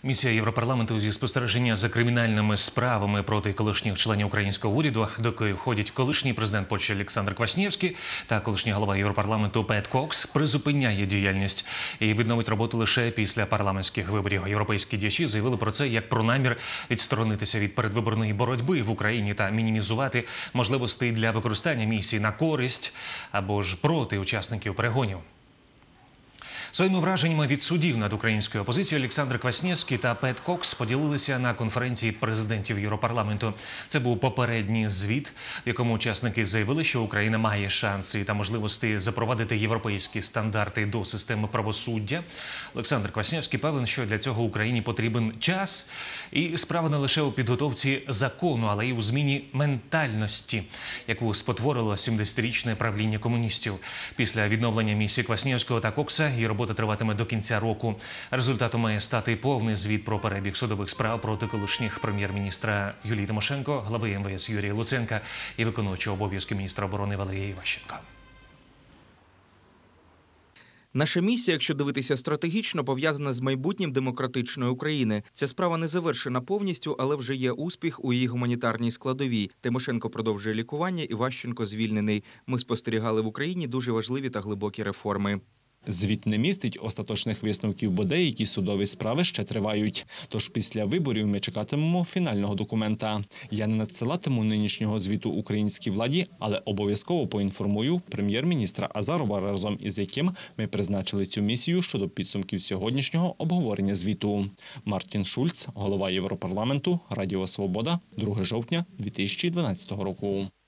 Місія Європарламенту зі спостереження за кримінальними справами проти колишніх членів українського уряду, до якої входять колишній президент Польщі Олександр Кваснєвський та колишній голова Європарламенту Пет Кокс, призупиняє діяльність і відновить роботу лише після парламентських виборів. Європейські діячі заявили про це як про намір відсторонитися від передвиборної боротьби в Україні та мінімізувати можливості для використання місії на користь або ж проти учасників перегонів. Своїми враженнями від судів над українською опозицією Олександр Кваснєвський та Пет Кокс поділилися на конференції президентів Європарламенту. Це був попередній звіт, в якому учасники заявили, що Україна має шанси та можливості запровадити європейські стандарти до системи правосуддя. Олександр Кваснєвський певен, що для цього Україні потрібен час. І справа не лише у підготовці закону, але й у зміні ментальності, яку спотворило 70-річне правління комуністів. Після відновлення місії Кваснєвського та Кокса її робота триватиме до кінця року. Результатом має стати повний звіт про перебіг судових справ проти колишніх прем'єр-міністра Юлії Тимошенко, глави МВС Юрія Луценка і виконуючого обов'язки міністра оборони Валерія Іващенка. Наша місія, якщо дивитися стратегічно, пов'язана з майбутнім демократичної України. Ця справа не завершена повністю, але вже є успіх у її гуманітарній складовій. Тимошенко продовжує лікування, Іващенко звільнений. Ми спостерігали в Україні дуже важливі та глибокі реформи. Звіт не містить остаточних висновків, бо деякі судові справи ще тривають. Тож після виборів ми чекатимемо фінального документа. Я не надсилатиму нинішнього звіту українській владі, але обов'язково поінформую прем'єр-міністра Азарова, разом із яким ми призначили цю місію щодо підсумків сьогоднішнього обговорення звіту. Мартін Шульц, голова Європарламенту, Радіо Свобода, 2 жовтня 2012 року.